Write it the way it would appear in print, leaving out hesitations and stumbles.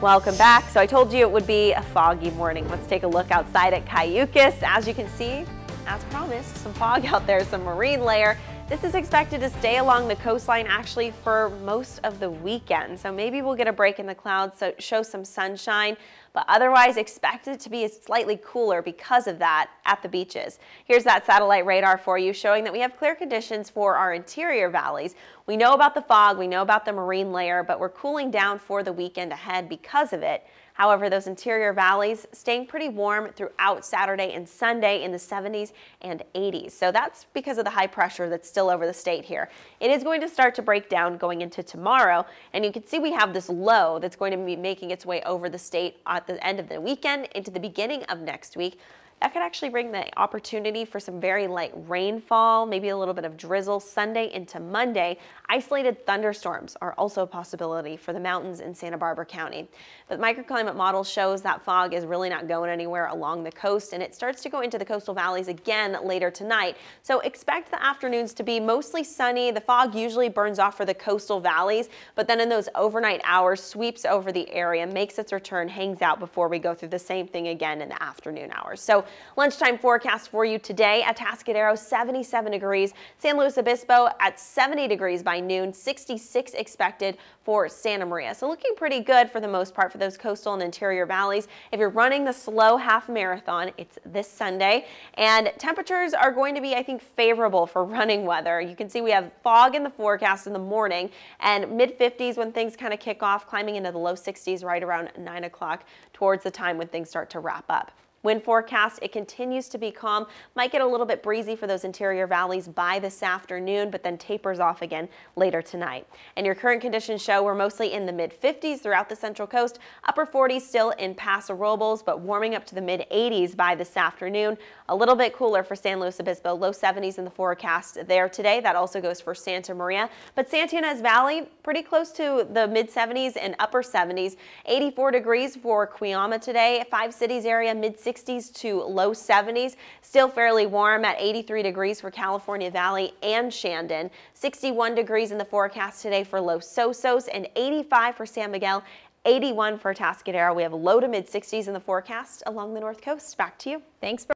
Welcome back. So I told you it would be a foggy morning. Let's take a look outside at Cayucas. As you can see, as promised, some fog out there, some marine layer. This is expected to stay along the coastline actually for most of the weekend. So maybe we'll get a break in the clouds, so show some sunshine, but otherwise expect it to be slightly cooler because of that at the beaches. Here's that satellite radar for you showing that we have clear conditions for our interior valleys. We know about the fog, we know about the marine layer, but we're cooling down for the weekend ahead because of it. However, those interior valleys staying pretty warm throughout Saturday and Sunday in the 70s and 80s. So that's because of the high pressure that's still over the state here. It is going to start to break down going into tomorrow, and you can see we have this low that's going to be making its way over the state at the end of the weekend into the beginning of next week. That could actually bring the opportunity for some very light rainfall, maybe a little bit of drizzle Sunday into Monday. Isolated thunderstorms are also a possibility for the mountains in Santa Barbara County. But the microclimate model shows that fog is really not going anywhere along the coast, and it starts to go into the coastal valleys again later tonight. So expect the afternoons to be mostly sunny. The fog usually burns off for the coastal valleys, but then in those overnight hours sweeps over the area, makes its return, hangs out before we go through the same thing again in the afternoon hours. So lunchtime forecast for you today: Atascadero 77 degrees, San Luis Obispo at 70 degrees by noon, 66 expected for Santa Maria. So looking pretty good for the most part for those coastal and interior valleys. If you're running the slow half marathon, it's this Sunday, and temperatures are going to be, I think, favorable for running weather. You can see we have fog in the forecast in the morning and mid-50s when things kind of kick off, climbing into the low 60s right around 9 o'clock towards the time when things start to wrap up. Wind forecast, it continues to be calm. Might get a little bit breezy for those interior valleys by this afternoon, but then tapers off again later tonight. And your current conditions show we're mostly in the mid-50s throughout the central coast, upper 40s still in Paso Robles, but warming up to the mid-80s by this afternoon. A little bit cooler for San Luis Obispo, low 70s in the forecast there today. That also goes for Santa Maria, but Santa Ynez Valley pretty close to the mid-70s and upper 70s. 84 degrees for Cuyama today. Five Cities area, mid-60s to low 70s. Still fairly warm at 83 degrees for California Valley and Shandon. 61 degrees in the forecast today for Los Sosos, and 85 for San Miguel, 81 for Atascadero. We have low to mid 60s in the forecast along the north coast. Back to you. Thanks.